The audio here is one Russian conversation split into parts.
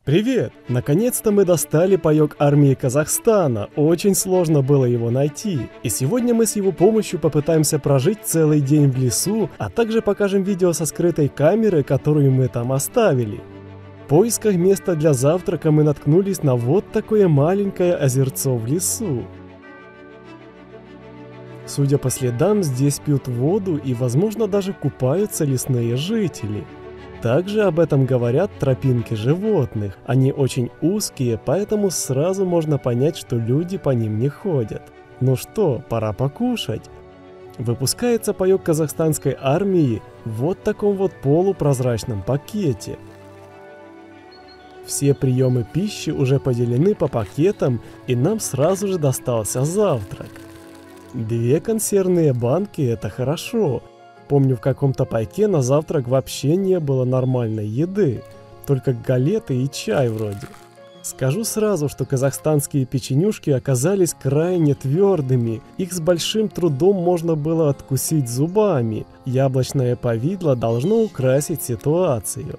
Привет! Наконец-то мы достали паёк армии Казахстана, очень сложно было его найти. И сегодня мы с его помощью попытаемся прожить целый день в лесу, а также покажем видео со скрытой камеры, которую мы там оставили. В поисках места для завтрака мы наткнулись на вот такое маленькое озерцо в лесу. Судя по следам, здесь пьют воду и, возможно, даже купаются лесные жители. Также об этом говорят тропинки животных. Они очень узкие, поэтому сразу можно понять, что люди по ним не ходят. Ну что, пора покушать. Выпускается паёк казахстанской армии в вот таком вот полупрозрачном пакете. Все приемы пищи уже поделены по пакетам, и нам сразу же достался завтрак. 2 консервные банки – это хорошо. Помню, в каком-то пайке на завтрак вообще не было нормальной еды, только галеты и чай вроде. Скажу сразу, что казахстанские печенюшки оказались крайне твердыми, их с большим трудом можно было откусить зубами, яблочное повидло должно украсить ситуацию.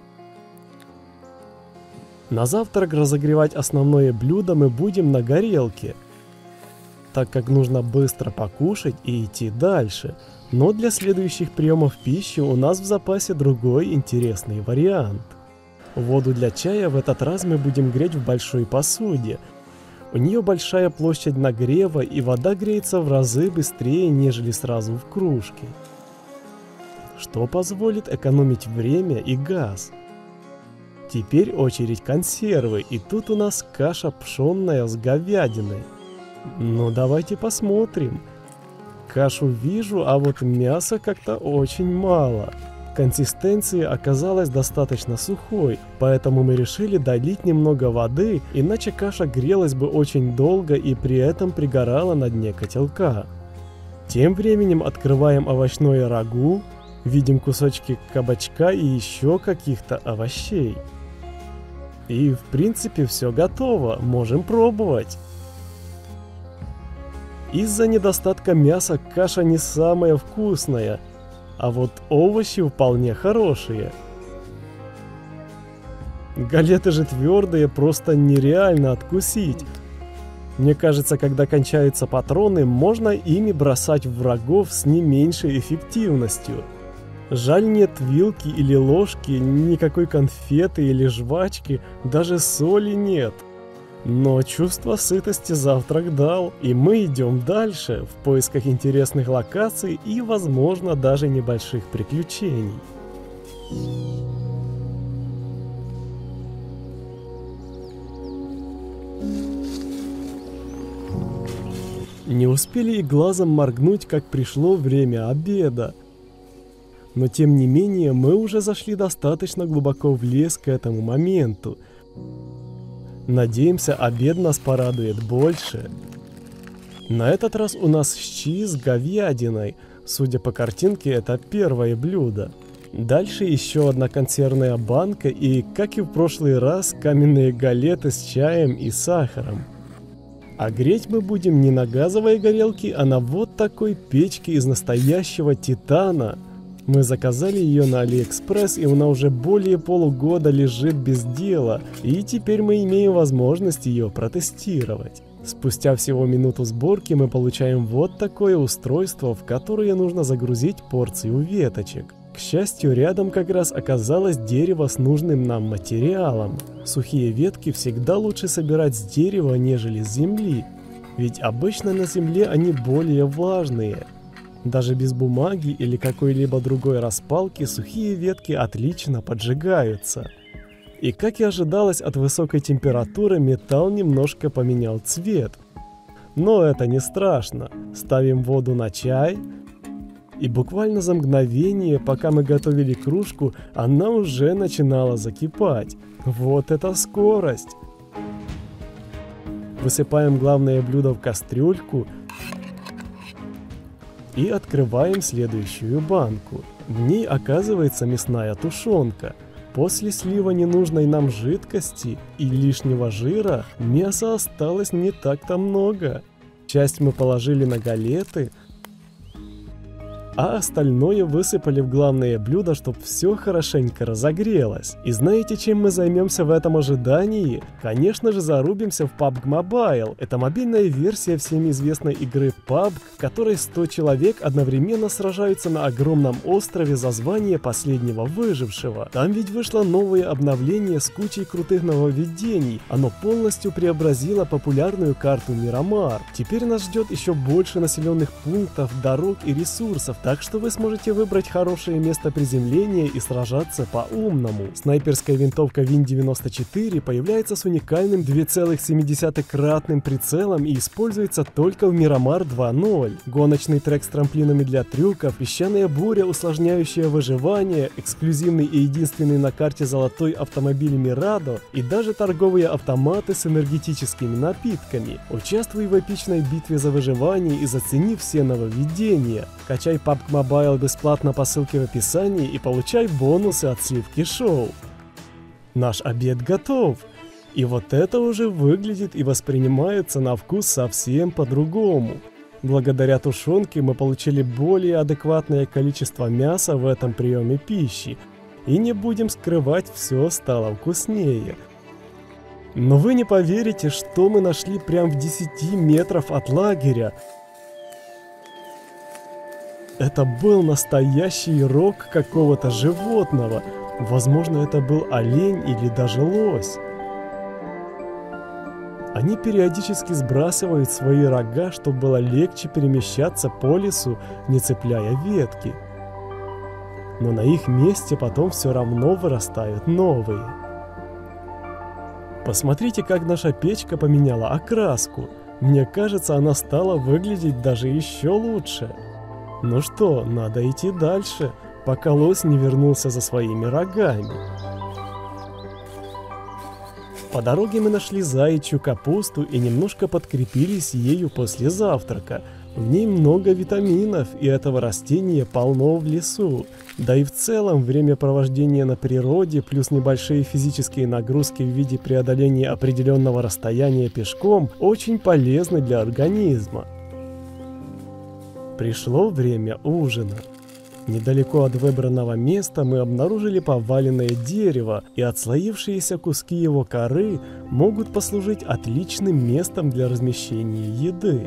На завтрак разогревать основное блюдо мы будем на горелке, так как нужно быстро покушать и идти дальше. Но для следующих приемов пищи у нас в запасе другой интересный вариант. Воду для чая в этот раз мы будем греть в большой посуде. У нее большая площадь нагрева, и вода греется в разы быстрее, нежели сразу в кружке, что позволит экономить время и газ. Теперь очередь консервы, и тут у нас каша пшённая с говядиной. Ну давайте посмотрим. Кашу вижу, а вот мяса как-то очень мало. Консистенция оказалась достаточно сухой, поэтому мы решили долить немного воды, иначе каша грелась бы очень долго и при этом пригорала на дне котелка. Тем временем открываем овощное рагу, видим кусочки кабачка и еще каких-то овощей. И в принципе все готово, можем пробовать. Из-за недостатка мяса каша не самая вкусная, а вот овощи вполне хорошие. Галеты же твердые, просто нереально откусить. Мне кажется, когда кончаются патроны, можно ими бросать врагов с не меньшей эффективностью. Жаль, нет вилки или ложки, никакой конфеты или жвачки, даже соли нет. Но чувство сытости завтрак дал, и мы идем дальше в поисках интересных локаций и, возможно, даже небольших приключений. Не успели и глазом моргнуть, как пришло время обеда. Но тем не менее мы уже зашли достаточно глубоко в лес к этому моменту. Надеемся, обед нас порадует больше. На этот раз у нас щи с говядиной. Судя по картинке, это первое блюдо. Дальше еще одна консервная банка и, как и в прошлый раз, каменные галеты с чаем и сахаром. А греть мы будем не на газовой горелке, а на вот такой печке из настоящего титана. Мы заказали ее на AliExpress, и она уже более полугода лежит без дела, и теперь мы имеем возможность ее протестировать. Спустя всего минуту сборки мы получаем вот такое устройство, в которое нужно загрузить порцию веточек. К счастью, рядом как раз оказалось дерево с нужным нам материалом. Сухие ветки всегда лучше собирать с дерева, нежели с земли, ведь обычно на земле они более влажные. Даже без бумаги или какой-либо другой распалки сухие ветки отлично поджигаются. И как и ожидалось от высокой температуры, металл немножко поменял цвет. Но это не страшно. Ставим воду на чай, и буквально за мгновение, пока мы готовили кружку, она уже начинала закипать. Вот это скорость! Высыпаем главное блюдо в кастрюльку и открываем следующую банку. В ней оказывается мясная тушенка. После слива ненужной нам жидкости и лишнего жира мяса осталось не так-то много. Часть мы положили на галеты, а остальное высыпали в главное блюдо, чтобы все хорошенько разогрелось. И знаете, чем мы займемся в этом ожидании? Конечно же, зарубимся в PUBG Mobile. Это мобильная версия всем известной игры PUBG, в которой 100 человек одновременно сражаются на огромном острове за звание последнего выжившего. Там ведь вышло новое обновление с кучей крутых нововведений. Оно полностью преобразило популярную карту Мирамар. Теперь нас ждет еще больше населенных пунктов, дорог и ресурсов, так что вы сможете выбрать хорошее место приземления и сражаться по-умному. Снайперская винтовка Win94 появляется с уникальным 2,7-кратным прицелом и используется только в Мирамар 2.0. Гоночный трек с трамплинами для трюков, песчаная буря, усложняющая выживание, эксклюзивный и единственный на карте золотой автомобиль Мирадо и даже торговые автоматы с энергетическими напитками. Участвуй в эпичной битве за выживание и зацени все нововведения. Качай PUBG Mobile бесплатно по ссылке в описании и получай бонусы от Сливки Шоу. Наш обед готов. И вот это уже выглядит и воспринимается на вкус совсем по-другому. Благодаря тушенке мы получили более адекватное количество мяса в этом приеме пищи. И не будем скрывать, все стало вкуснее. Но вы не поверите, что мы нашли прямо в 10 метров от лагеря. Это был настоящий рог какого-то животного. Возможно, это был олень или даже лось. Они периодически сбрасывают свои рога, чтобы было легче перемещаться по лесу, не цепляя ветки. Но на их месте потом все равно вырастают новые. Посмотрите, как наша печка поменяла окраску. Мне кажется, она стала выглядеть даже еще лучше. Ну что, надо идти дальше, пока лось не вернулся за своими рогами. По дороге мы нашли заячью капусту и немножко подкрепились ею после завтрака. В ней много витаминов, и этого растения полно в лесу. Да и в целом время провождения на природе плюс небольшие физические нагрузки в виде преодоления определенного расстояния пешком очень полезны для организма. Пришло время ужина. Недалеко от выбранного места мы обнаружили поваленное дерево, и отслоившиеся куски его коры могут послужить отличным местом для размещения еды.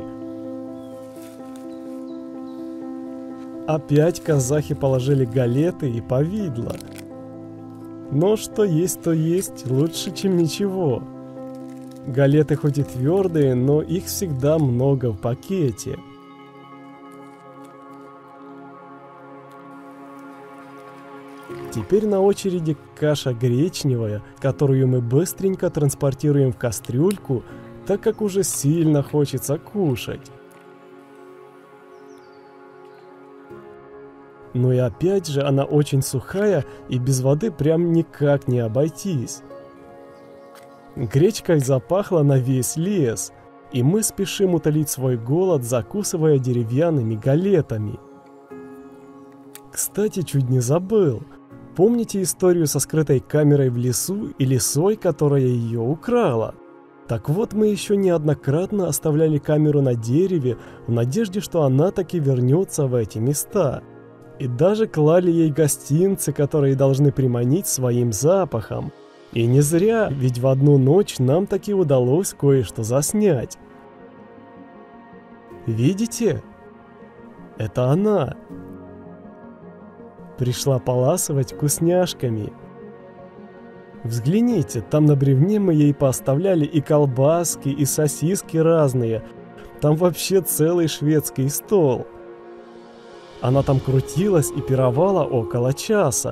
Опять казахи положили галеты и повидло. Но что есть, то есть, лучше, чем ничего. Галеты хоть и твердые, но их всегда много в пакете. Теперь на очереди каша гречневая, которую мы быстренько транспортируем в кастрюльку, так как уже сильно хочется кушать. Ну и опять же, она очень сухая, и без воды прям никак не обойтись. Гречкой запахло на весь лес, и мы спешим утолить свой голод, закусывая деревянными галетами. Кстати, чуть не забыл. Помните историю со скрытой камерой в лесу и лисой, которая ее украла? Так вот, мы еще неоднократно оставляли камеру на дереве в надежде, что она таки вернется в эти места. И даже клали ей гостинцы, которые должны приманить своим запахом. И не зря, ведь в одну ночь нам таки удалось кое-что заснять. Видите? Это она. Пришла поласывать вкусняшками. Взгляните, там на бревне мы ей пооставляли и колбаски, и сосиски разные. Там вообще целый шведский стол. Она там крутилась и пировала около часа.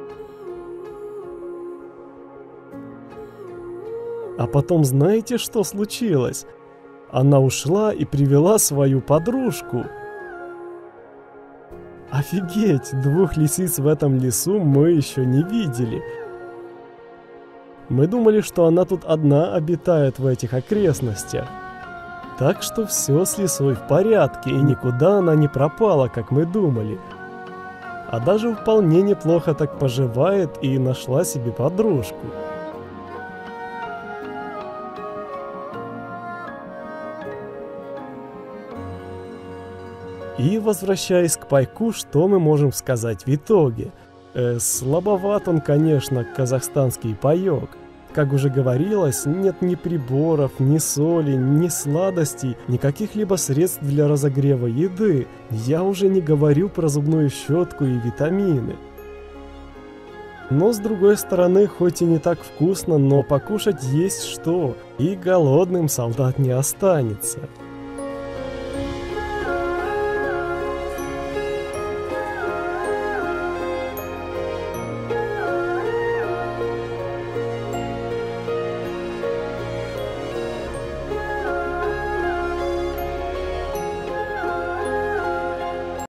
А потом знаете, что случилось? Она ушла и привела свою подружку. Офигеть, 2 лисиц в этом лесу мы еще не видели. Мы думали, что она тут одна обитает в этих окрестностях. Так что все с лисой в порядке, и никуда она не пропала, как мы думали. А даже вполне неплохо так поживает и нашла себе подружку. И возвращаясь к пайку, что мы можем сказать в итоге? Слабоват он, конечно, казахстанский паёк. Как уже говорилось, нет ни приборов, ни соли, ни сладостей, ни каких-либо средств для разогрева еды. Я уже не говорю про зубную щетку и витамины. Но с другой стороны, хоть и не так вкусно, но покушать есть что, и голодным солдат не останется.